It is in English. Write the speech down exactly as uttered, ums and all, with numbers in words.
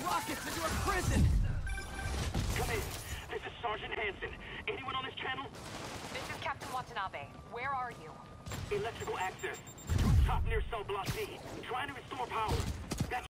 rockets into a prison! Come in. This is Sergeant Hansen. Anyone on this channel? This is Captain Watanabe. Where are you? Electrical access. Rooftop near Cell Block D. Trying to restore power.